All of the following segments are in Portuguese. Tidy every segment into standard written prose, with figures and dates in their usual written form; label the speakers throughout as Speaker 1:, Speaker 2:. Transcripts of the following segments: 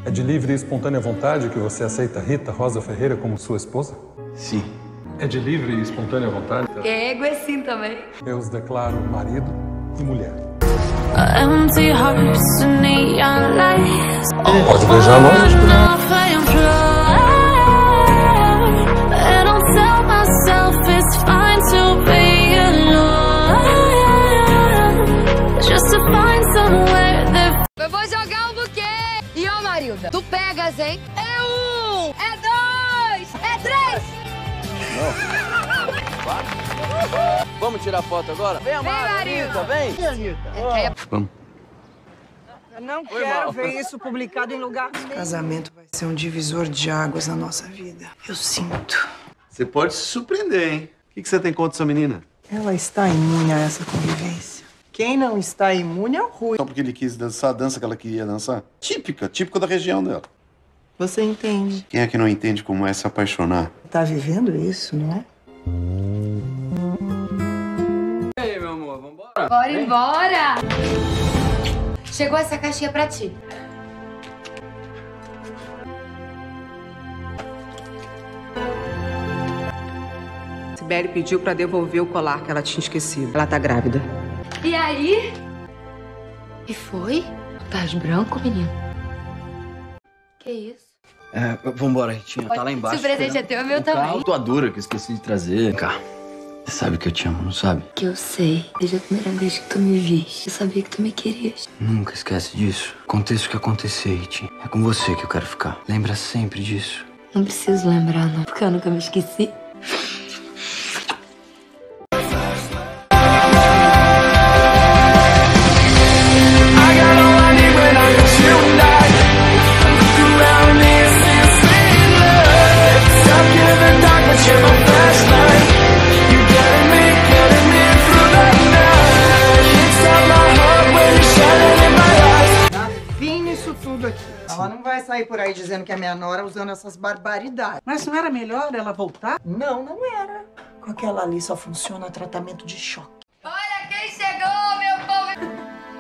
Speaker 1: É de livre e espontânea vontade que você aceita Rita Rosa Ferreira como sua esposa?
Speaker 2: Sim.
Speaker 1: É de livre e espontânea vontade?
Speaker 3: Ego é sim também.
Speaker 1: Eu os declaro marido e mulher. Pode beijar logo.
Speaker 3: Eu vou jogar um buquê! E ó, Marilda, tu pegas, hein? É 1, é 2, é 3!
Speaker 2: Vamos tirar foto agora? Vem,
Speaker 3: Marilda!
Speaker 2: Vem! Vamos.
Speaker 4: Eu não quero ver isso publicado em lugar nenhum. Casamento vai ser um divisor de águas na nossa vida. Eu sinto.
Speaker 5: Você pode se surpreender, hein? O que você tem contra essa menina?
Speaker 4: Ela está imune a essa convivência. Quem não está imune é o Rui.
Speaker 5: Só porque ele quis dançar a dança que ela queria dançar? Típica da região dela.
Speaker 4: Você entende?
Speaker 5: Quem é que não entende como é se apaixonar?
Speaker 4: Tá vivendo isso, não é?
Speaker 2: E aí, meu amor, vambora?
Speaker 3: Bora embora! Chegou essa caixinha pra ti.
Speaker 6: Sibeli pediu pra devolver o colar que ela tinha esquecido. Ela tá grávida.
Speaker 3: E aí? E foi? Tá branco, menino? Que isso?
Speaker 2: Vambora, Ritinha. Tá lá embaixo.
Speaker 3: Se o presente é teu, é meu também.
Speaker 2: Tua dura que eu esqueci de trazer. Vem cá. Você sabe que eu te amo, não sabe?
Speaker 3: Que eu sei. Desde a primeira vez que tu me viste, eu sabia que tu me querias.
Speaker 2: Nunca esquece disso. Aconteça o que acontecer, Ritinha. É com você que eu quero ficar. Lembra sempre disso.
Speaker 3: Não preciso lembrar, não, porque eu nunca me esqueci.
Speaker 4: Ela não vai sair por aí dizendo que é minha nora usando essas barbaridades.
Speaker 7: Mas não era melhor ela voltar?
Speaker 4: Não, não era. Com aquela ali só funciona tratamento de choque.
Speaker 3: Olha quem chegou, meu povo!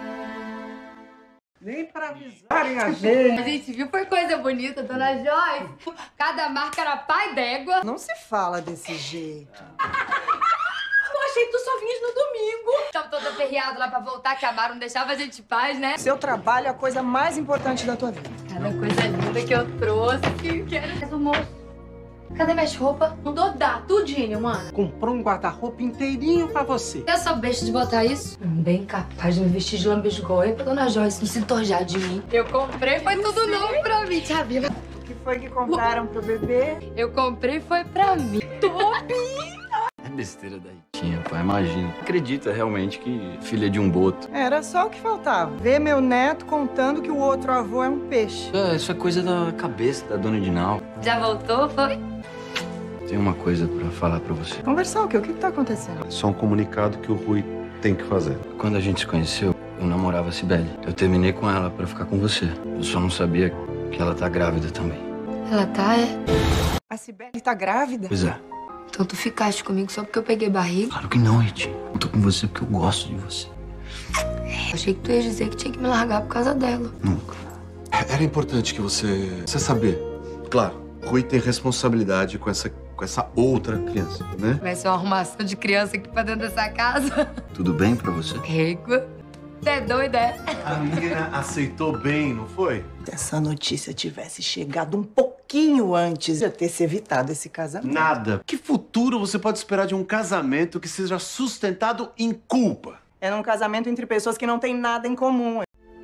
Speaker 7: Nem para avisarem a gente.
Speaker 3: A gente viu, foi coisa bonita, dona Joyce. Cada marca era pai d'égua.
Speaker 4: Não se fala desse jeito.
Speaker 3: Eu achei que tu só vinhas no domingo. Tava todo aperreado lá pra voltar, que a Mara não deixava a gente em paz, né?
Speaker 4: Seu trabalho é a coisa mais importante da tua vida.
Speaker 3: Cada coisa linda que eu trouxe, que quero. Mas o moço, cadê minhas roupas? Mandou dar tudinho, mano.
Speaker 7: Comprou um guarda-roupa inteirinho pra você.
Speaker 3: Eu sou besta de botar isso? Bem capaz de me vestir de lambisgoia pra dona Joyce não se entorjar de mim. Eu comprei, foi tudo novo pra mim, tia Bila.
Speaker 4: O que foi que compraram pro bebê?
Speaker 3: Eu comprei, foi pra mim. Top!
Speaker 2: É besteira da Ritinha, pai. Imagina. Acredita realmente que filha de um boto.
Speaker 4: Era só o que faltava. Ver meu neto contando que o outro avô é um peixe.
Speaker 2: Isso é coisa da cabeça da dona Dinal.
Speaker 3: Já voltou, foi?
Speaker 2: Tenho uma coisa pra falar pra você.
Speaker 4: Conversar o quê? O que tá acontecendo?
Speaker 5: Só um comunicado que o Rui tem que fazer.
Speaker 2: Quando a gente se conheceu, eu namorava a Sibeli. Eu terminei com ela pra ficar com você. Eu só não sabia que ela tá grávida também.
Speaker 3: Ela tá, é?
Speaker 4: A Sibeli tá grávida?
Speaker 2: Pois é.
Speaker 3: Então tu ficaste comigo só porque eu peguei barriga?
Speaker 2: Claro que não, Ritinha. Eu tô com você porque eu gosto de você.
Speaker 3: Eu achei que tu ia dizer que tinha que me largar por causa dela.
Speaker 2: Nunca.
Speaker 5: Era importante que você saber. Claro, Rui tem responsabilidade com essa outra criança, né?
Speaker 3: Vai ser uma arrumação de criança aqui pra dentro dessa casa.
Speaker 2: Tudo bem pra você?
Speaker 3: Rego. Você é doida, é?
Speaker 5: A menina aceitou bem, não foi?
Speaker 4: Se essa notícia tivesse chegado um pouquinho antes, ia ter se evitado esse casamento.
Speaker 5: Nada. Que futuro você pode esperar de um casamento que seja sustentado em culpa?
Speaker 4: É num casamento entre pessoas que não têm nada em comum.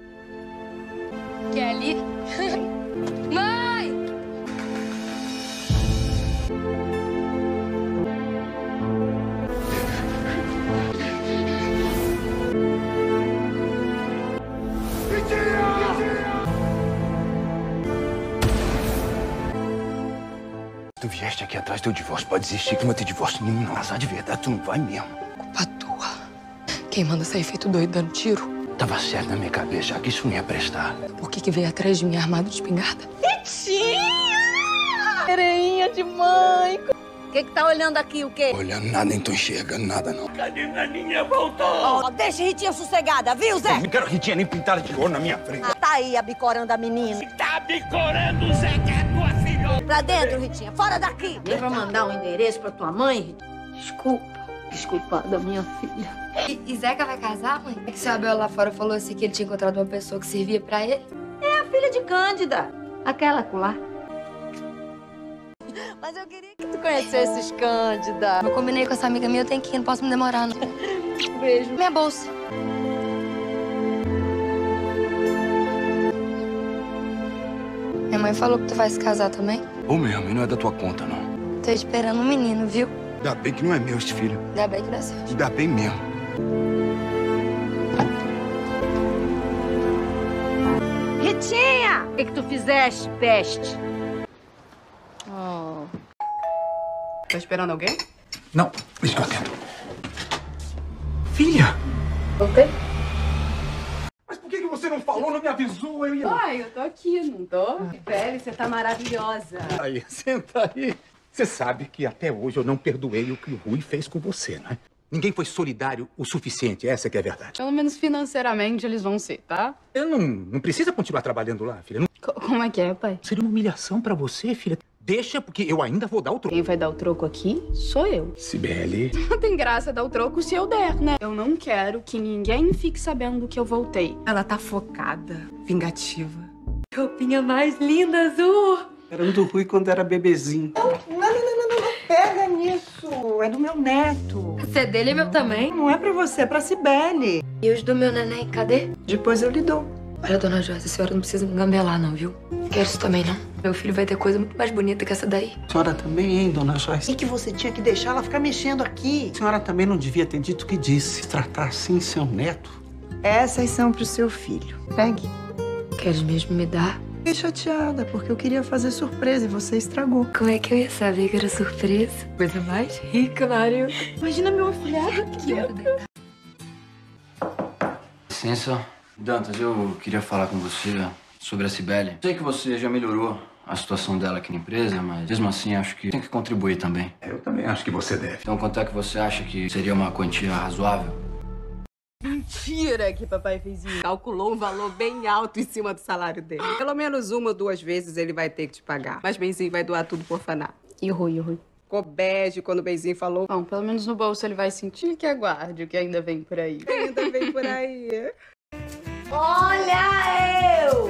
Speaker 3: Kelly? Mãe!
Speaker 2: Tu vieste aqui atrás do teu divórcio, pode desistir que não vai ter divórcio nenhum, não. Azar de verdade, tu não vai mesmo.
Speaker 3: Culpa tua. Quem manda sair feito doido dando tiro?
Speaker 2: Tava certo na minha cabeça que isso não ia prestar.
Speaker 3: Por que veio atrás de mim armado de espingarda? Ritinha! Ereinha de mãe!
Speaker 8: O que tá olhando aqui, o quê?
Speaker 2: Olhando nada, nem tô enxergando nada, não.
Speaker 8: Cadê Naninha? Voltou! Deixa a Ritinha sossegada, viu, Zé?
Speaker 2: Não quero Ritinha nem pintada de ouro na minha frente.
Speaker 8: Tá aí abicorando a menina.
Speaker 2: Tá
Speaker 8: decorando, Zé, que é tua filhota.
Speaker 9: Pra dentro, Ritinha. Fora daqui. Nem pra mandar um endereço pra tua mãe? Desculpa. Desculpada, minha filha.
Speaker 3: E Zeca vai casar, mãe? É que seu Abel lá fora falou assim que ele tinha encontrado uma pessoa que servia pra ele.
Speaker 9: É a filha de Cândida. Aquela colar. Mas eu queria que tu conhecesses Cândida.
Speaker 3: Eu combinei com essa amiga minha, eu tenho que ir, não posso me demorar, não.
Speaker 9: Beijo.
Speaker 3: Minha bolsa. Minha mãe falou que tu vai se casar também.
Speaker 2: Ou mesmo, e não é da tua conta, não.
Speaker 3: Tô esperando um menino, viu?
Speaker 2: Ainda bem que não é meu esse filho.
Speaker 3: Ainda bem que não é seu.
Speaker 2: Ainda bem mesmo.
Speaker 9: Ritinha! O que tu fizeste, peste? Oh.
Speaker 6: Tá esperando alguém?
Speaker 10: Não, deixa que eu atendo. Filha!
Speaker 3: Voltei?
Speaker 10: Mas por que você não falou, não me avisou? Eu ia...
Speaker 6: Ai, eu tô aqui, não tô? Velho, você tá maravilhosa.
Speaker 10: Aí, senta aí. Você sabe que até hoje eu não perdoei o que o Rui fez com você, não é? Ninguém foi solidário o suficiente, essa que é a verdade.
Speaker 6: Pelo menos financeiramente eles vão ser, tá?
Speaker 10: Eu não precisa continuar trabalhando lá, filha. Não...
Speaker 6: Como é que é, pai?
Speaker 10: Seria uma humilhação pra você, filha. Deixa, porque eu ainda vou dar o troco.
Speaker 6: Quem vai dar o troco aqui sou eu.
Speaker 10: Cibele.
Speaker 6: Não tem graça dar o troco se eu der, né? Eu não quero que ninguém fique sabendo que eu voltei.
Speaker 4: Ela tá focada, vingativa.
Speaker 3: Roupinha mais linda, azul.
Speaker 7: Era do Rui quando era bebezinho.
Speaker 4: Não pega nisso. É do meu neto.
Speaker 3: Esse é dele e meu também.
Speaker 4: Não é pra você, é pra Cibele.
Speaker 3: E os do meu neném, cadê?
Speaker 4: Depois eu lhe dou.
Speaker 3: Olha, dona Joyce, a senhora não precisa me gambelar, não, viu? Quero isso também, não. Meu filho vai ter coisa muito mais bonita que essa daí.
Speaker 7: A senhora também, hein, dona Joyce?
Speaker 4: E que você tinha que deixar ela ficar mexendo aqui.
Speaker 7: A senhora também não devia ter dito o que disse. Se tratar assim seu neto.
Speaker 4: Essas são pro seu filho. Pegue.
Speaker 3: Queres mesmo me dar?
Speaker 4: Fiquei chateada, porque eu queria fazer surpresa e você estragou.
Speaker 3: Como é que eu ia saber que era surpresa? Coisa mais rica, Mário.
Speaker 6: Imagina meu afilhado aqui.
Speaker 3: Quero deitar.
Speaker 2: Licença. Dantas, eu queria falar com você sobre a Cibele. Sei que você já melhorou a situação dela aqui na empresa, mas mesmo assim acho que tem que contribuir também.
Speaker 10: Eu também acho que você deve.
Speaker 2: Então quanto é que você acha que seria uma quantia razoável?
Speaker 6: Mentira que papai fez isso. Calculou um valor bem alto em cima do salário dele. Pelo menos uma ou duas vezes ele vai ter que te pagar. Mas Benzinho vai doar tudo por orfanato.
Speaker 3: E o Rui?
Speaker 6: Ficou bege quando o Benzinho falou. Bom, pelo menos no bolso ele vai sentir que aguarde o que ainda vem por aí. Ainda vem por aí.
Speaker 9: Olha eu!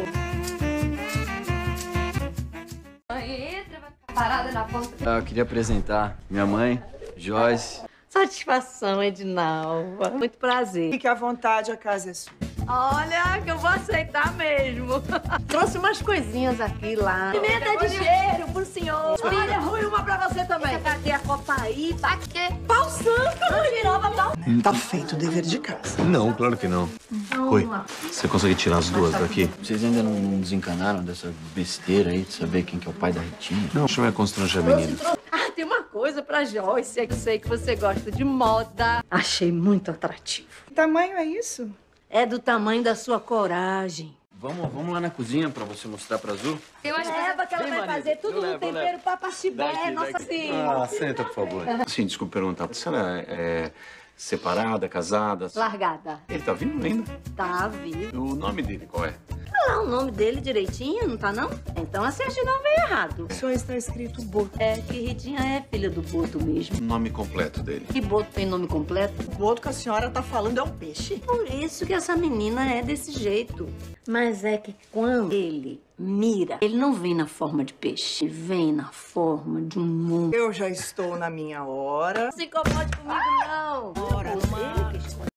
Speaker 3: Mãe, entra, vai ficar parada na porta.
Speaker 2: Eu queria apresentar minha mãe, Joyce.
Speaker 9: Satisfação, Edinalva. Muito prazer.
Speaker 4: Fique à vontade, a casa é sua.
Speaker 9: Olha, que eu vou aceitar mesmo. Trouxe umas coisinhas aqui lá. Pimenta de cheiro pro senhor. Olha, Rui, uma pra você também. Cadê a Copaíba?
Speaker 3: Pra quê?
Speaker 9: Pau santo, Girova, pau.
Speaker 4: Tá feito o dever de casa.
Speaker 5: Não, claro que não. Rui, você consegue tirar as duas daqui?
Speaker 2: Vocês ainda não desencanaram dessa besteira aí de saber quem que é o pai da Ritinha?
Speaker 5: Não, deixa eu constranger a menina.
Speaker 9: Ah, tem uma coisa pra Joyce. É que eu sei que você gosta de moda. Achei muito atrativo.
Speaker 4: Que tamanho é isso?
Speaker 9: É do tamanho da sua coragem.
Speaker 2: Vamos lá na cozinha pra você mostrar pra Azul?
Speaker 3: Tem umas
Speaker 9: Leva que ela vai fazer tudo no tempero pra Chibé, nossa senhora.
Speaker 5: Ah, senta, por favor. Sim, desculpa perguntar. Você é separada, casada?
Speaker 9: Largada.
Speaker 5: Ele tá vivo ainda?
Speaker 9: Tá, viu?
Speaker 5: O nome dele qual é?
Speaker 9: Olha lá o nome dele direitinho, não tá não? Então a certidão veio errado.
Speaker 4: Só está escrito Boto.
Speaker 9: É que Ritinha é filha do Boto mesmo.
Speaker 5: O nome completo dele.
Speaker 9: E Boto tem nome completo?
Speaker 4: O Boto que a senhora tá falando é um peixe.
Speaker 9: Por isso que essa menina é desse jeito. Mas é que quando ele mira, ele não vem na forma de peixe, ele vem na forma de um mundo.
Speaker 4: Eu já estou na minha hora.
Speaker 9: Não se incomode comigo, não.
Speaker 4: Ora,
Speaker 9: Ele que escolhe.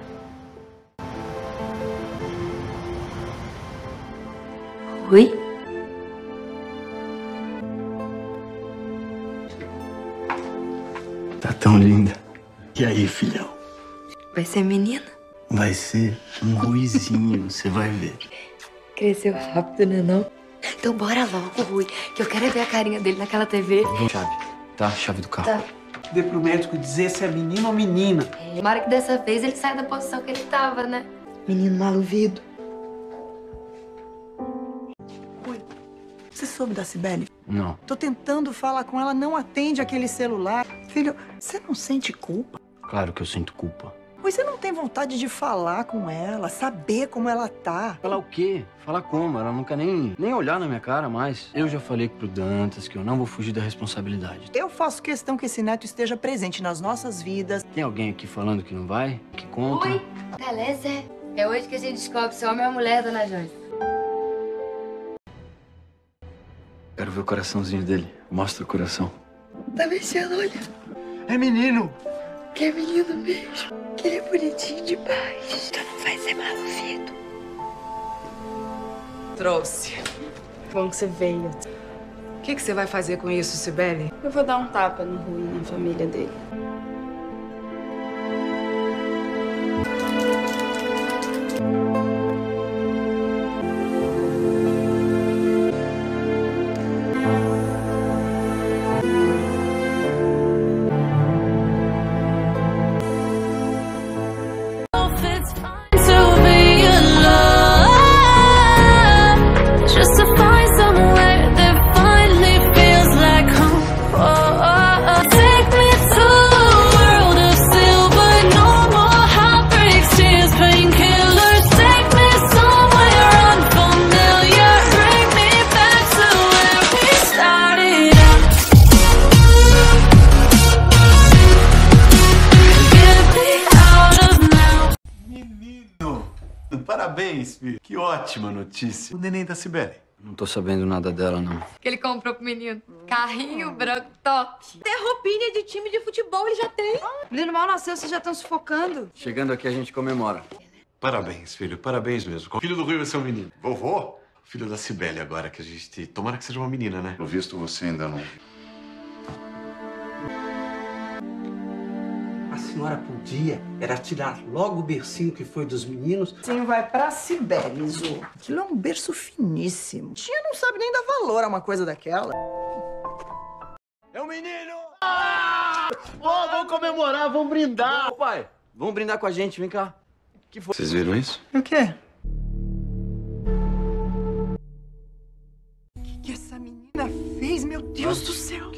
Speaker 3: Rui?
Speaker 2: Tá tão linda. E aí, filhão?
Speaker 3: Vai ser menina?
Speaker 2: Vai ser um Ruizinho, você vai ver.
Speaker 3: Cresceu rápido, né não? Então bora logo, Rui, que eu quero ver a carinha dele naquela TV.
Speaker 2: Chave, tá? Chave do carro.
Speaker 3: Tá.
Speaker 7: Dê pro médico dizer se é menino ou menina.
Speaker 3: Tomara que dessa vez ele saia da posição que ele tava, né?
Speaker 4: Menino maluvido. Rui, você soube da Cibele?
Speaker 2: Não.
Speaker 4: Tô tentando falar com ela, não atende aquele celular. Filho, você não sente culpa?
Speaker 2: Claro que eu sinto culpa.
Speaker 4: Pois você não tem vontade de falar com ela, saber como ela tá?
Speaker 2: Falar o quê? Falar como? Ela nunca nem olhar na minha cara mais. Eu já falei pro Dantas que eu não vou fugir da responsabilidade.
Speaker 4: Eu faço questão que esse neto esteja presente nas nossas vidas.
Speaker 2: Tem alguém aqui falando que não vai? Que conta?
Speaker 3: Oi, beleza? É hoje que a gente descobre se é homem ou mulher, dona Joyce.
Speaker 2: Quero ver o coraçãozinho dele. Mostra o coração.
Speaker 3: Tá mexendo, olha.
Speaker 5: É menino!
Speaker 3: Que é menino mesmo. Que ele é bonitinho demais. Tu não vai ser mal ouvido.
Speaker 4: Trouxe.
Speaker 6: Bom que você veio.
Speaker 4: O que você vai fazer com isso, Cibele?
Speaker 6: Eu vou dar um tapa no Rui e na família dele.
Speaker 5: Parabéns, filho. Que ótima notícia. O neném da Cibele.
Speaker 2: Não tô sabendo nada dela, não.
Speaker 3: Que ele comprou pro menino. Carrinho branco top.
Speaker 9: Até roupinha de time de futebol ele já tem.
Speaker 4: O menino mal nasceu, vocês já estão sufocando.
Speaker 2: Chegando aqui, a gente comemora.
Speaker 5: Parabéns, filho. Parabéns mesmo. O filho do Rui vai ser um menino. Vovô? Filho da Cibele agora, que a gente... Tomara que seja uma menina, né?
Speaker 11: Pelo visto, você ainda não...
Speaker 7: A senhora podia era tirar logo o bercinho que foi dos meninos.
Speaker 4: Sim, vai pra Cibele, Zu. Aquilo é um berço finíssimo. Tia não sabe nem dar valor a uma coisa daquela.
Speaker 5: É um menino! Vamos comemorar, vamos brindar!
Speaker 2: Ô, pai, vamos brindar com a gente, vem cá. Que foi?
Speaker 11: Vocês viram isso?
Speaker 4: O quê? O que essa menina fez? Meu Deus do céu!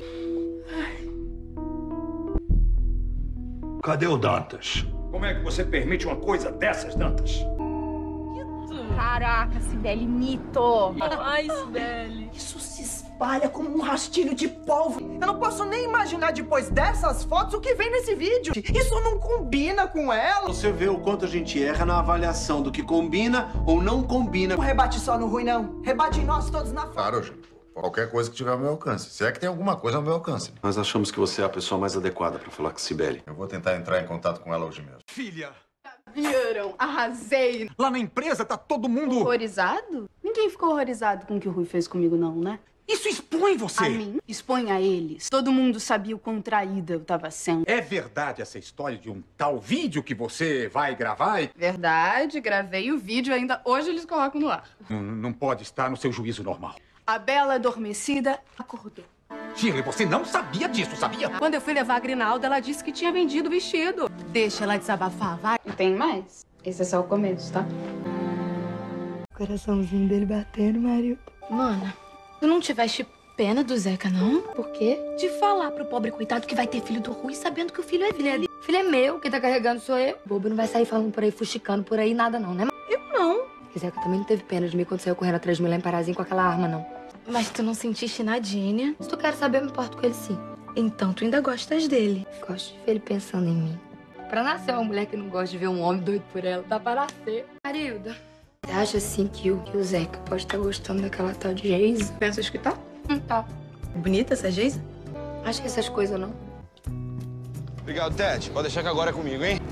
Speaker 10: Cadê o Dantas? Como é que você permite uma coisa dessas, Dantas?
Speaker 9: Caraca, Cibele, mito.
Speaker 6: Ai, Cibele.
Speaker 4: Isso se espalha como um rastilho de pólvora. Eu não posso nem imaginar depois dessas fotos o que vem nesse vídeo. Isso não combina com ela.
Speaker 5: Você vê o quanto a gente erra na avaliação do que combina ou não combina.
Speaker 4: Não rebate só no Rui, não. Rebate em nós todos na foto.
Speaker 11: Claro, gente. Qualquer coisa que tiver ao meu alcance. Se é que tem alguma coisa ao meu alcance.
Speaker 5: Nós achamos que você é a pessoa mais adequada pra falar com Cibele.
Speaker 11: Eu vou tentar entrar em contato com ela hoje mesmo.
Speaker 10: Filha!
Speaker 6: Viram? Arrasei.
Speaker 10: Lá na empresa tá todo mundo...
Speaker 6: Horrorizado? Ninguém ficou horrorizado com o que o Rui fez comigo, não, né?
Speaker 10: Isso expõe você!
Speaker 6: A mim? Expõe a eles. Todo mundo sabia o quão traída eu tava sendo.
Speaker 10: É verdade essa história de um tal vídeo que você vai gravar?
Speaker 6: Verdade, gravei o vídeo ainda. Hoje eles colocam no ar.
Speaker 10: Não pode estar no seu juízo normal.
Speaker 6: A Bela adormecida acordou.
Speaker 10: Shirley, você não sabia disso, sabia?
Speaker 6: Quando eu fui levar a Grinalda, ela disse que tinha vendido o vestido. Deixa ela desabafar, vai. Não tem mais? Esse é só o começo, tá?
Speaker 3: O coraçãozinho dele batendo, marido.
Speaker 12: Mana, tu não tiveste pena do Zeca, não? Por quê? De falar pro pobre coitado que vai ter filho do Rui, sabendo que o filho é dele.
Speaker 3: Filho é meu, quem tá carregando sou eu. Bobo não vai sair falando por aí, fuxicando por aí, nada não, né?
Speaker 12: Eu não.
Speaker 3: O Zeca também não teve pena de mim quando saiu correndo atrás de mim lá em Parazinho com aquela arma, não.
Speaker 12: Mas tu não sentiste nadinha?
Speaker 3: Se tu quer saber, eu me importo com ele sim.
Speaker 12: Então tu ainda gostas dele.
Speaker 3: Gosto de ver ele pensando em mim. Pra nascer uma mulher que não gosta de ver um homem doido por ela, tá pra nascer. Marilda, você acha assim que o Zeca pode estar gostando daquela tal de Geisa?
Speaker 6: Pensas que tá?
Speaker 3: Tá.
Speaker 6: Bonita essa Geisa?
Speaker 3: Acho que essas coisas não.
Speaker 13: Obrigado, Ted. Pode deixar que agora é comigo, hein?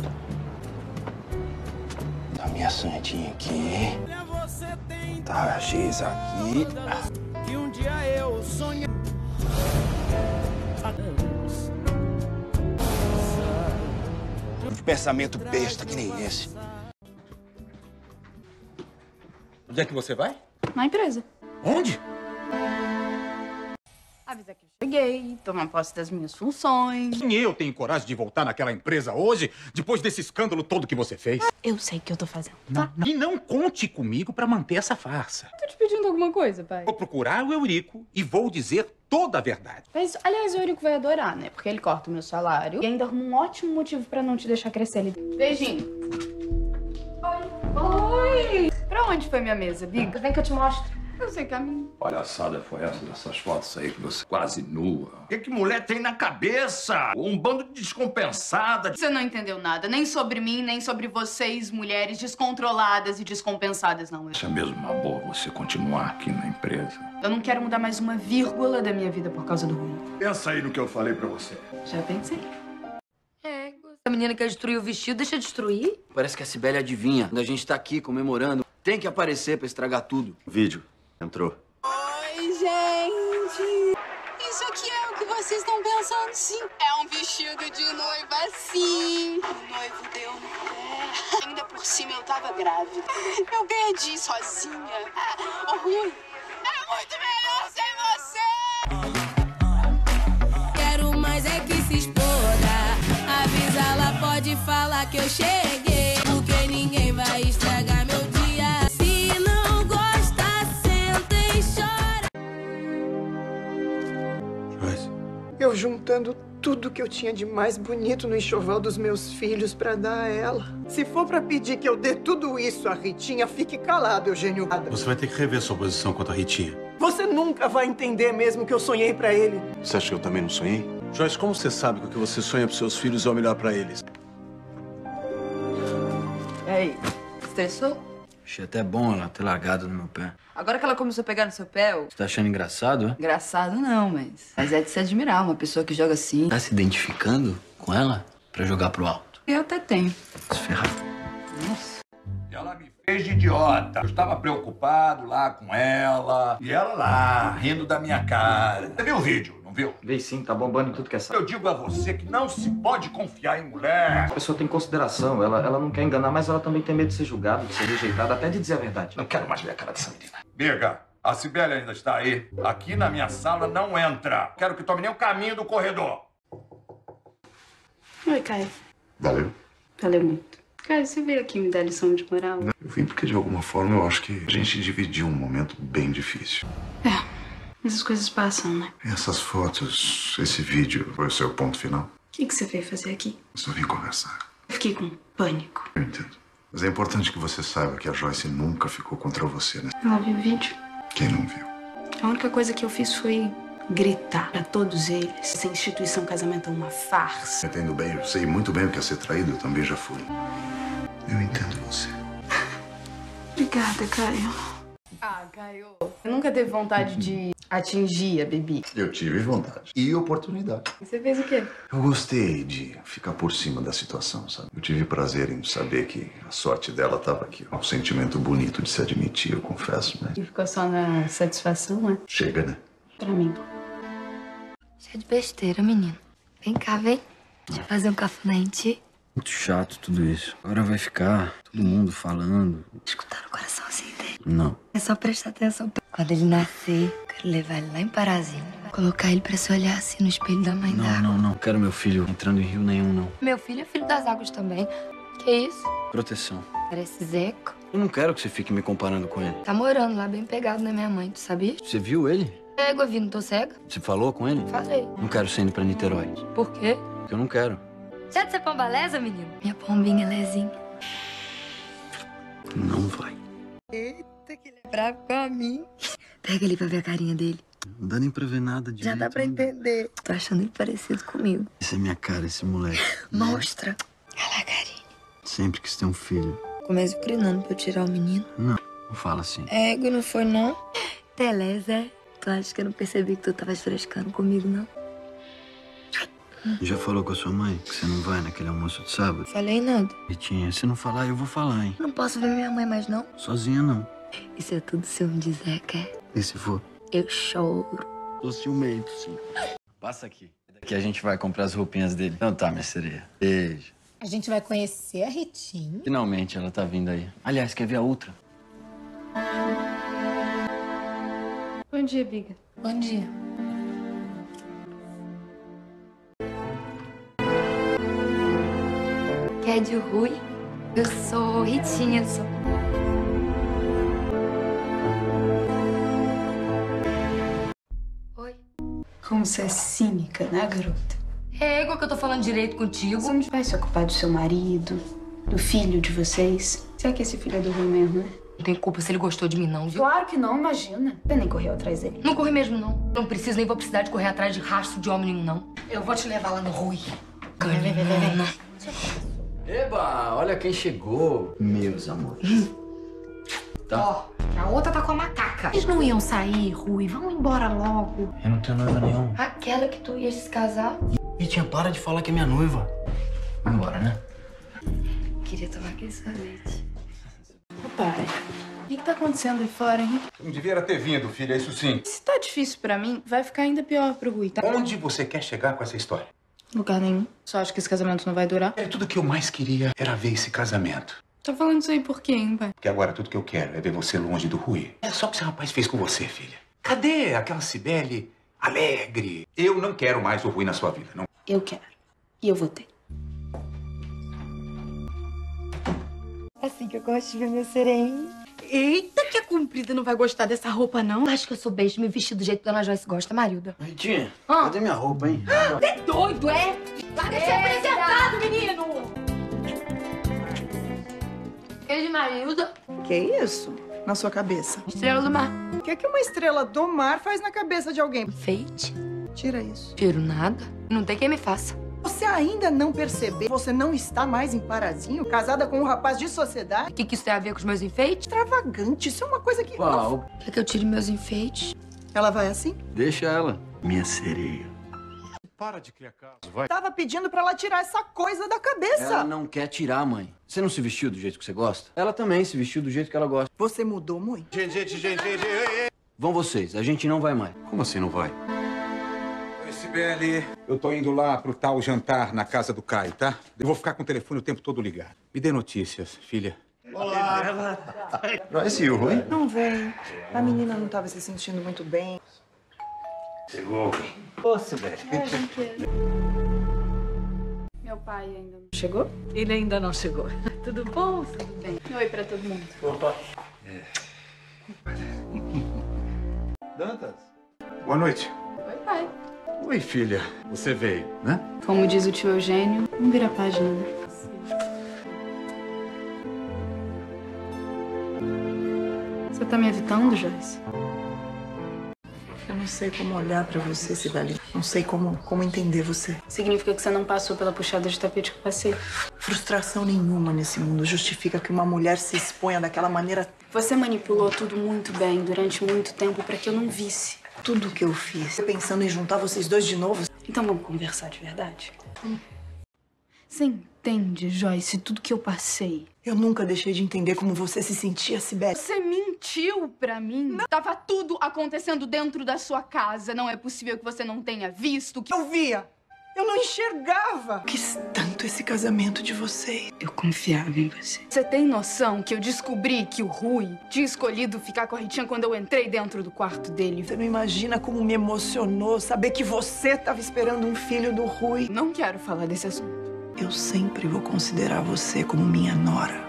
Speaker 13: Tá minha santinha aqui. Tá a Geisa aqui.
Speaker 8: Que um dia eu sonhei.
Speaker 13: Um pensamento besta que nem esse.
Speaker 10: Onde é que você vai?
Speaker 6: Na empresa.
Speaker 10: Onde?
Speaker 14: Avisa que eu cheguei, tomar posse das minhas funções.
Speaker 10: Nem eu tenho coragem de voltar naquela empresa hoje, depois desse escândalo todo que você fez.
Speaker 14: Eu sei o que eu tô fazendo, tá?
Speaker 10: E não conte comigo pra manter essa farsa.
Speaker 14: Tô te pedindo alguma coisa, pai?
Speaker 10: Vou procurar o Eurico e vou dizer toda a verdade.
Speaker 14: Mas, aliás, o Eurico vai adorar, né? Porque ele corta o meu salário e ainda arruma um ótimo motivo pra não te deixar crescer ali. Beijinho. Oi! Pra onde foi minha mesa, Biga? Vem que eu te mostro. Eu sei caminho.
Speaker 15: Palhaçada foi essa dessas fotos aí que você quase nua? O que mulher tem na cabeça? Um bando de descompensada.
Speaker 14: Você não entendeu nada, nem sobre mim, nem sobre vocês, mulheres descontroladas e descompensadas, não é?
Speaker 15: Acha mesmo uma boa você continuar aqui na empresa?
Speaker 14: Eu não quero mudar mais uma vírgula da minha vida por causa do Rui.
Speaker 15: Pensa aí no que eu falei pra você.
Speaker 14: Já pensei.
Speaker 3: A menina quer destruir o vestido, deixa destruir.
Speaker 2: Parece que a Cibele adivinha. Quando a gente tá aqui comemorando, tem que aparecer pra estragar tudo.
Speaker 5: Vídeo. Entrou.
Speaker 16: Oi, gente! Isso aqui é o que vocês estão pensando, sim. É um vestido de noiva, sim. O noivo deu no pé. Ainda por cima eu tava grávida. Eu perdi sozinha. Ô, Rui, é muito melhor sem você!
Speaker 17: Quero mais é que se exploda. Avisa-la, pode falar que eu cheguei. Porque ninguém vai estragar meu dia. Se não gosta, senta e chora.
Speaker 5: Joyce.
Speaker 4: Eu juntando tudo que eu tinha de mais bonito no enxoval dos meus filhos pra dar a ela. Se for pra pedir que eu dê tudo isso à Ritinha, fique calado, Eugênio.
Speaker 5: Você vai ter que rever sua posição quanto a Ritinha.
Speaker 4: Você nunca vai entender mesmo que eu sonhei pra ele.
Speaker 5: Você acha que eu também não sonhei? Joyce, como você sabe que o que você sonha pros seus filhos é o melhor pra eles?
Speaker 6: E aí, estressou?
Speaker 2: Achei até bom ela ter largado no meu pé.
Speaker 6: Agora que ela começou a pegar no seu pé,
Speaker 2: Você tá achando engraçado, é?
Speaker 6: engraçado não, mas é de se admirar, uma pessoa que joga assim.
Speaker 2: Tá se identificando com ela pra jogar pro alto?
Speaker 6: Eu até tenho.
Speaker 2: Se ferrar.
Speaker 6: Nossa.
Speaker 15: E ela me fez de idiota. Eu estava preocupado lá com ela. E ela lá, rindo da minha cara. Você viu o vídeo, não viu?
Speaker 2: Vê sim, tá bombando em tudo que é saco.
Speaker 15: Eu digo a você que não se pode confiar em mulher.
Speaker 2: A pessoa tem consideração, ela não quer enganar, mas ela também tem medo de ser julgada, de ser rejeitada, até de dizer a verdade.
Speaker 15: Não quero mais ver a cara dessa menina. Biga, a Cibele ainda está aí. Aqui na minha sala não entra. Quero que tome nem o caminho do corredor.
Speaker 14: Oi, Caio.
Speaker 5: Valeu.
Speaker 14: Valeu muito. Caio, você veio aqui me dar lição de moral?
Speaker 11: Eu vim porque, de alguma forma, eu acho que a gente dividiu um momento bem difícil.
Speaker 14: Essas coisas passam, né?
Speaker 11: Essas fotos, esse vídeo, foi o seu ponto final?
Speaker 14: O que você veio fazer aqui?
Speaker 11: Eu só vim conversar.
Speaker 14: Eu fiquei com pânico.
Speaker 11: Eu entendo. Mas é importante que você saiba que a Joyce nunca ficou contra você, né?
Speaker 14: Ela viu o vídeo?
Speaker 11: Quem não viu?
Speaker 14: A única coisa que eu fiz foi gritar pra todos eles. Essa instituição casamento é uma farsa.
Speaker 11: Eu entendo bem, eu sei muito bem o que é ser traído, eu também já fui. Eu entendo você.
Speaker 14: Obrigada, Caio. Ah, Caio. Eu nunca teve vontade de atingir a Bibi.
Speaker 11: Eu tive vontade. E oportunidade.
Speaker 14: E você fez o quê?
Speaker 11: Eu gostei de ficar por cima da situação, sabe? Eu tive prazer em saber que a sorte dela estava aqui. Um sentimento bonito de se admitir, eu confesso, mas...
Speaker 14: E ficou só na satisfação, né?
Speaker 11: Chega, né?
Speaker 14: Pra mim.
Speaker 3: Cheio de besteira, menino. Vem cá, vem. Deixa eu fazer um cafuné em ti.
Speaker 2: Muito chato tudo isso. Agora vai ficar todo mundo falando.
Speaker 3: Escutar o coração assim dele.
Speaker 2: Não.
Speaker 3: É só prestar atenção. Quando ele nascer, quero levar ele lá em Parazinho. Colocar ele pra se olhar assim no espelho da mãe d'água.
Speaker 2: Não quero meu filho entrando em rio nenhum, não.
Speaker 3: Meu filho é filho das águas também. Que isso?
Speaker 2: Proteção.
Speaker 3: Parece Zeco.
Speaker 2: Eu não quero que você fique me comparando com ele.
Speaker 3: Tá morando lá, bem pegado na minha mãe, tu sabia?
Speaker 2: Você viu ele?
Speaker 3: É, eu vi, não tô cega.
Speaker 2: Você falou com ele?
Speaker 3: Falei.
Speaker 2: Não quero ser indo pra Niterói.
Speaker 3: Por quê?
Speaker 2: Porque eu não quero.
Speaker 3: Já de ser pombaleza, menino? Minha pombinha lezinha.
Speaker 2: Não vai.
Speaker 3: Eita, que ele é bravo com mim. Pega ele pra ver a carinha dele.
Speaker 2: Não dá nem pra ver nada direito.
Speaker 3: Já dá pra entender. Tô achando ele parecido comigo.
Speaker 2: Essa é minha cara, esse moleque.
Speaker 3: Mostra. Olha a carinha.
Speaker 2: Sempre quis ter um filho.
Speaker 3: Começa crinando pra eu tirar o menino.
Speaker 2: Não fala assim.
Speaker 3: Ego, não foi não? Beleza. Tu acha que eu não percebi que tu tava frescando comigo, não?
Speaker 2: Já falou com a sua mãe que você não vai naquele almoço de sábado?
Speaker 3: Falei nada.
Speaker 2: Ritinha, se não falar, eu vou falar, hein?
Speaker 3: Não posso ver minha mãe mais, não?
Speaker 2: Sozinha, não.
Speaker 3: Isso é tudo ciúme de Zeca.
Speaker 2: E se for?
Speaker 3: Eu choro.
Speaker 2: Tô ciumento, sim. Passa aqui. Daqui a gente vai comprar as roupinhas dele. Então tá, minha sereia. Beijo.
Speaker 18: A gente vai conhecer a Ritinha.
Speaker 2: Finalmente ela tá vindo aí. Aliás, quer ver a outra?
Speaker 14: Bom dia, Biga.
Speaker 18: Bom dia.
Speaker 3: que é de Rui. Eu sou Ritinha, sou. Oi.
Speaker 14: Como você é cínica, né, garota?
Speaker 3: É igual que eu tô falando direito contigo.
Speaker 14: Você não vai se ocupar do seu marido, do filho de vocês? Será que esse filho é do Rui mesmo, né?
Speaker 3: Não tem culpa se ele gostou de mim, não, viu?
Speaker 14: Claro que não, imagina. Você nem correu atrás dele.
Speaker 3: Não corri mesmo, não. Não preciso, nem vou precisar de correr atrás de rastro de homem nenhum, não. Eu vou te levar lá no Rui. Canina.
Speaker 2: Eba, olha quem chegou. Meus amores.
Speaker 3: Ó, a outra tá com a macaca.
Speaker 12: Eles não iam sair, Rui. Vamos embora logo.
Speaker 2: Eu não tenho noiva nenhuma.
Speaker 3: Aquela que tu ia se casar.
Speaker 2: Ritinha, para de falar que é minha noiva. Vamos embora, né?
Speaker 3: Queria tomar aquele sorvete.
Speaker 14: Papai, o que tá acontecendo aí fora, hein?
Speaker 10: Não devia ter vindo, filha, isso sim.
Speaker 14: Se tá difícil pra mim, vai ficar ainda pior pro Rui, tá?
Speaker 10: Onde você quer chegar com essa história?
Speaker 14: Lugar nenhum. Só acho que esse casamento não vai durar?
Speaker 10: Tudo que eu mais queria era ver esse casamento.
Speaker 14: Tá falando isso aí por quê, hein, pai?
Speaker 10: Porque agora tudo que eu quero é ver você longe do Rui. É só o que esse rapaz fez com você, filha. Cadê aquela Cibele alegre? Eu não quero mais o Rui na sua vida, não.
Speaker 14: Eu quero. E eu vou ter.
Speaker 3: Assim que eu gosto de ver meu sereno.
Speaker 12: Eita, que a comprida não vai gostar dessa roupa, não?
Speaker 3: Acho que eu sou beijo me vestir do jeito que Dona Joyce gosta, Marilda.
Speaker 2: Ritinha, cadê minha roupa, hein?
Speaker 12: É doido, é? Larga de ser apresentado, menino!
Speaker 3: Ele, Marilda.
Speaker 4: Que isso? Na sua cabeça?
Speaker 3: Estrela do mar.
Speaker 4: O que é que uma estrela do mar faz na cabeça de alguém?
Speaker 3: Enfeite.
Speaker 4: Tira isso.
Speaker 3: Tiro nada. Não tem quem me faça.
Speaker 4: Você ainda não percebeu? Você não está mais em Parazinho, casada com um rapaz de sociedade?
Speaker 3: O que isso tem a ver com os meus enfeites?
Speaker 4: Extravagante. Isso é uma coisa que...
Speaker 2: Qual?
Speaker 3: Quer que eu tire meus enfeites?
Speaker 4: Ela vai assim?
Speaker 2: Deixa ela. Minha sereia.
Speaker 10: Para de criar caso, vai.
Speaker 4: Tava pedindo pra ela tirar essa coisa da cabeça.
Speaker 2: Ela não quer tirar, mãe. Você não se vestiu do jeito que você gosta? Ela também se vestiu do jeito que ela gosta.
Speaker 4: Você mudou muito.
Speaker 10: Gente.
Speaker 2: Vão vocês. A gente não vai mais.
Speaker 11: Como assim não vai?
Speaker 10: Sibeli, eu tô indo lá pro tal jantar na casa do Caio, tá? Eu vou ficar com o telefone o tempo todo ligado. Me dê notícias, filha.
Speaker 11: Olá. Joyce, e o Rui?
Speaker 4: Não veio. A menina não estava se sentindo muito bem.
Speaker 13: Chegou. Ô, Sibeli.
Speaker 14: Meu pai ainda não chegou?
Speaker 9: Ele ainda não chegou.
Speaker 14: Tudo bom? Tudo bem. Oi pra todo mundo.
Speaker 13: Opa.
Speaker 11: Dantas?
Speaker 10: Boa noite.
Speaker 14: Oi, pai.
Speaker 10: Oi, filha. Você veio, né?
Speaker 14: Como diz o tio Eugênio, não vira a página, né? Você tá me evitando, Joyce?
Speaker 4: Eu não sei como olhar pra você, Sibeli. Não sei como entender você.
Speaker 14: Significa que você não passou pela puxada de tapete que eu passei.
Speaker 4: Frustração nenhuma nesse mundo justifica que uma mulher se exponha daquela maneira.
Speaker 14: Você manipulou tudo muito bem durante muito tempo pra que eu não visse.
Speaker 4: Tudo que eu fiz, pensando em juntar vocês dois de novo.
Speaker 14: Então vamos conversar de verdade? Você entende, Joyce, tudo que eu passei?
Speaker 4: Eu nunca deixei de entender como você se sentia, Sibeli.
Speaker 14: Você mentiu pra mim? Não. Tava tudo acontecendo dentro da sua casa. Não é possível que você não tenha visto que...
Speaker 4: Eu via! Eu não enxergava! Quis tanto esse casamento de vocês.
Speaker 14: Eu confiava em você. Você tem noção que eu descobri que o Rui tinha escolhido ficar com a Ritinha quando eu entrei dentro do quarto dele?
Speaker 4: Você não imagina como me emocionou saber que você tava esperando um filho do Rui.
Speaker 14: Não quero falar desse assunto.
Speaker 4: Eu sempre vou considerar você como minha nora.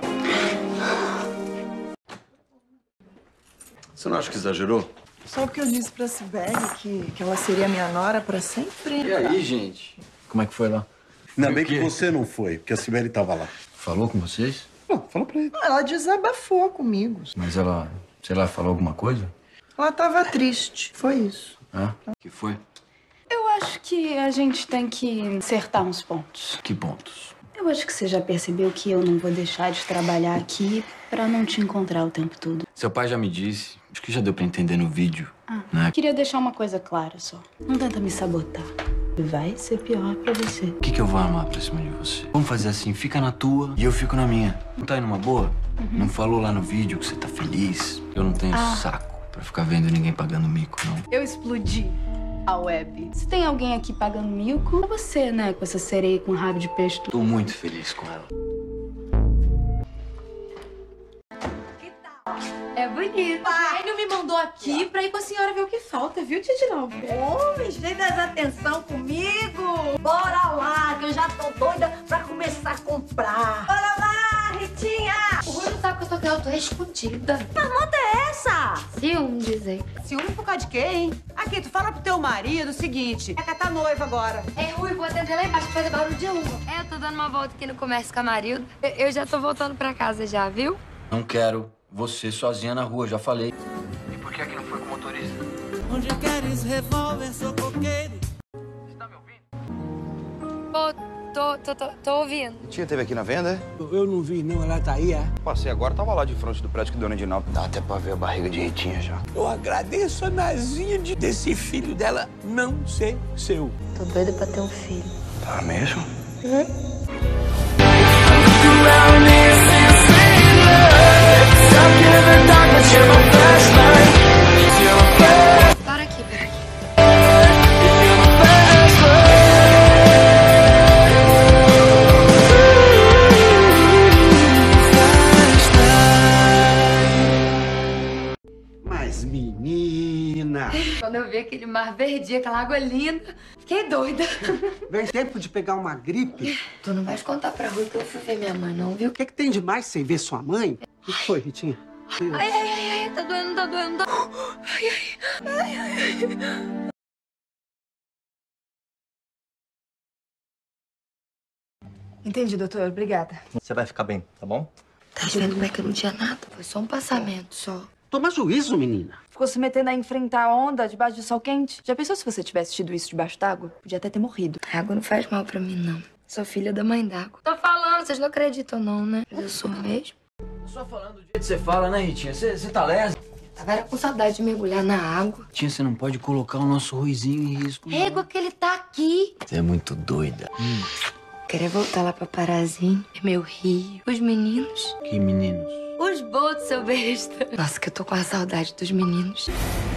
Speaker 11: Você não acha que exagerou?
Speaker 4: Só porque eu disse pra Sibeli que ela seria minha nora pra sempre.
Speaker 2: E aí, gente? Como é que foi lá?
Speaker 11: Ainda bem que você não foi, porque a Sibeli tava lá.
Speaker 2: Falou com vocês?
Speaker 11: Fala pra ele.
Speaker 4: Ela desabafou comigo.
Speaker 2: Mas ela, sei lá, falou alguma coisa?
Speaker 4: Ela tava triste. Foi isso.
Speaker 2: Ah, que foi?
Speaker 14: Eu acho que a gente tem que acertar uns pontos.
Speaker 2: Que pontos?
Speaker 14: Eu acho que você já percebeu que eu não vou deixar de trabalhar aqui pra não te encontrar o tempo todo.
Speaker 2: Seu pai já me disse. Acho que já deu pra entender no vídeo. Né?
Speaker 14: Queria deixar uma coisa clara só. Não tenta me sabotar. Vai ser pior pra você.
Speaker 2: O que eu vou armar pra cima de você? Vamos fazer assim, fica na tua e eu fico na minha. Não tá indo numa boa? Não falou lá no vídeo que você tá feliz? Eu não tenho saco pra ficar vendo ninguém pagando mico, não.
Speaker 14: Eu explodi a web. Se tem alguém aqui pagando mico, é você, né? Com essa sereia com rabo de peixe.
Speaker 2: Tô muito feliz com ela.
Speaker 12: É bonito. O Gênio me mandou aqui pra ir com a senhora ver o que falta, viu, tia Dinalva?
Speaker 9: Homem, cheio das atenção comigo. Bora lá, que eu já tô doida pra começar a comprar. Bora lá, Ritinha.
Speaker 3: O Rui não sabe que eu tô aqui, eu tô escondida.
Speaker 9: Que moda é essa?
Speaker 3: Ciúme, dizer.
Speaker 6: Ciúme por causa de quê, hein? Aqui, tu fala pro teu marido o seguinte. Ela tá noiva agora.
Speaker 3: Ei, Rui, vou atender lá embaixo pra fazer barulho de uva. Eu tô dando uma volta aqui no comércio com a Marilda. Eu já tô voltando pra casa já, viu?
Speaker 2: Não quero você sozinha na rua, já falei. E por que é que não foi com o motorista?
Speaker 8: Onde queres revólver, sou coqueiro.
Speaker 3: Tô ouvindo.
Speaker 13: Tia teve aqui na venda?
Speaker 7: Eu não vi, não. Ela tá aí, é?
Speaker 13: Passei agora, tava lá de frente do prédio que Dona Edinaldo. Dá até pra ver a barriga de Ritinha já.
Speaker 7: Eu agradeço a Nazinha desse filho dela não ser seu.
Speaker 3: Tô doida pra ter um filho.
Speaker 13: Tá mesmo?
Speaker 3: Para aqui, para aqui.
Speaker 7: Mas, menina...
Speaker 3: Quando eu vi aquele mar verdinho, aquela água linda, fiquei doida.
Speaker 7: Vem tempo de pegar uma gripe.
Speaker 3: Tu não vais contar pra Rui que eu fui ver minha mãe, não, viu?
Speaker 7: O que tem de mais sem ver sua mãe? O que foi, Ritinha?
Speaker 3: Ai, tá doendo, tá doendo. Ai.
Speaker 14: Entendi, doutor. Obrigada.
Speaker 13: Você vai ficar bem, tá bom?
Speaker 3: Tá vendo como é que não tinha nada? Foi só um passamento, só.
Speaker 7: Toma juízo, menina.
Speaker 14: Ficou se metendo a enfrentar a onda debaixo de sol quente? Já pensou se você tivesse tido isso debaixo d'água? Podia até ter morrido.
Speaker 3: A água não faz mal pra mim, não. Sou filha da mãe d'água. Tô falando, vocês não acreditam, não, né? Mas eu sou mesmo.
Speaker 2: Só falando do jeito que você fala, né, Ritinha? Você tá lesa?
Speaker 3: Tava era com saudade de mergulhar na água.
Speaker 2: Ritinha, você não pode colocar o nosso Ruizinho em risco.
Speaker 3: Régua que ele tá aqui.
Speaker 2: Você é muito doida.
Speaker 3: Queria voltar lá pra Parazinho, meu rio. Os meninos.
Speaker 2: Que meninos?
Speaker 3: Os botos, seu besta. Nossa, que eu tô com a saudade dos meninos.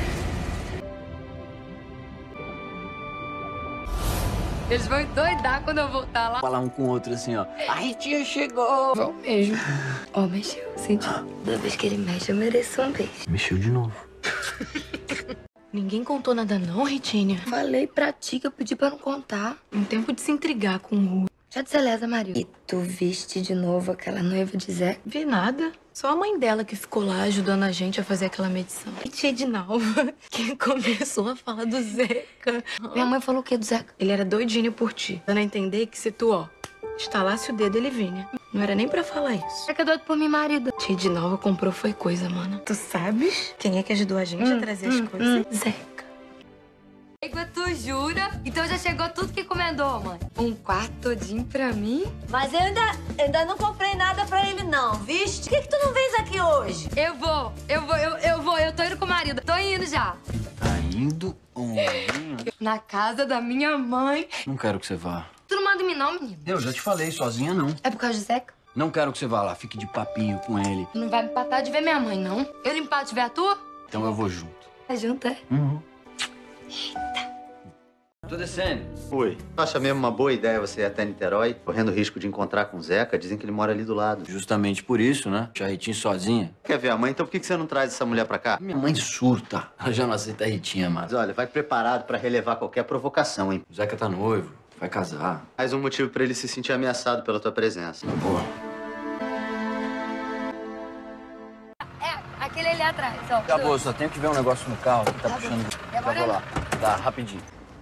Speaker 3: Eles vão endoidar quando eu voltar lá.
Speaker 2: Falar um com o outro assim, ó. A Ritinha chegou!
Speaker 3: Vão mesmo. Ó, mexeu. Senti. Toda vez que ele mexe, eu mereço um beijo.
Speaker 2: Mexeu de novo.
Speaker 12: Ninguém contou nada não, Ritinha?
Speaker 3: Falei pra ti que eu pedi pra não contar.
Speaker 12: Um tempo de se intrigar com o Rui.
Speaker 3: Já disse, Lesa, Maria. E tu viste de novo aquela noiva de Zé?
Speaker 12: Vi nada. Só a mãe dela que ficou lá ajudando a gente a fazer aquela medição. E tia Edinalva, que começou a falar do Zeca.
Speaker 3: Minha mãe falou o quê do Zeca?
Speaker 12: Ele era doidinho por ti. Dando a entender que se tu, ó, estalasse o dedo, ele vinha. Não era nem pra falar isso.
Speaker 3: Zeca é doido por mim, marido.
Speaker 12: Tia Edinalva comprou foi coisa, mana. Tu sabes quem é que ajudou a gente a trazer as coisas?
Speaker 3: Zeca. Tu jura? Então já chegou tudo que encomendou, mãe. Um quarto todinho pra mim?
Speaker 9: Mas eu ainda não comprei nada pra ele, não, viste? Por que tu não vens aqui hoje?
Speaker 3: Eu vou. Eu tô indo com o marido. Tô indo já.
Speaker 2: Tá indo onde?
Speaker 3: Na casa da minha mãe.
Speaker 2: Não quero que você vá.
Speaker 3: Tu não manda em mim, não, menino.
Speaker 2: Eu já te falei, sozinha não.
Speaker 3: É por causa de Zeca?
Speaker 2: Não quero que você vá lá, fique de papinho com ele.
Speaker 3: Tu não vai me empatar de ver minha mãe, não? Eu não empato de ver a tua?
Speaker 2: Então eu vou junto.
Speaker 3: É junto, é?
Speaker 2: Uhum. Tô descendo.
Speaker 13: Oi. Acha mesmo uma boa ideia você ir até Niterói, correndo risco de encontrar com o Zeca? Dizem que ele mora ali do lado.
Speaker 2: Justamente por isso, né? A Ritinha sozinha.
Speaker 13: Quer ver a mãe? Então por que você não traz essa mulher pra cá?
Speaker 2: Minha mãe surta. Ela já não aceita a Ritinha, mano.
Speaker 13: Mas olha, vai preparado pra relevar qualquer provocação, hein?
Speaker 2: O Zeca tá noivo, vai casar.
Speaker 13: Mais um motivo pra ele se sentir ameaçado pela tua presença.
Speaker 2: Boa.
Speaker 3: É, aquele ali atrás, ó.
Speaker 2: Acabou, só tenho que ver um negócio no carro que tá puxando. Já vou lá. Tá, rapidinho.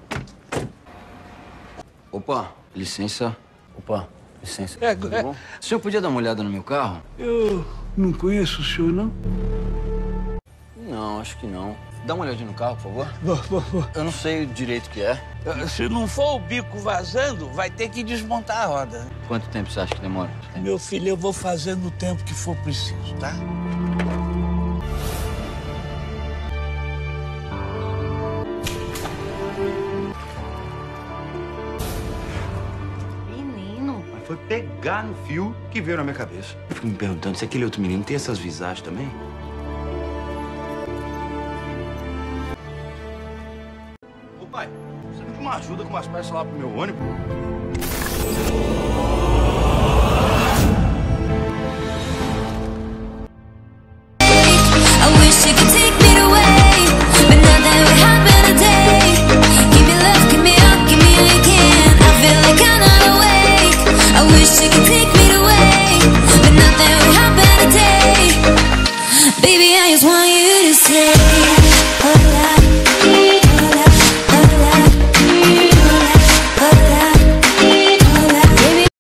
Speaker 2: Opa, licença. Opa, licença. Tudo bom? O senhor podia dar uma olhada no meu carro?
Speaker 7: Eu não conheço o senhor, não?
Speaker 2: Não, acho que não. Dá uma olhadinha no carro, por favor.
Speaker 7: Vou.
Speaker 2: Eu não sei direito o que é.
Speaker 7: Se não for o bico vazando, vai ter que desmontar a roda.
Speaker 2: Quanto tempo você acha que demora?
Speaker 7: Meu filho, eu vou fazer no tempo que for preciso, tá?
Speaker 13: Foi pegar no fio que veio na minha cabeça.
Speaker 2: Eu fico me perguntando se aquele outro menino tem essas visagens também.
Speaker 13: Ô pai, você me dá uma ajuda com umas peças lá pro meu ônibus?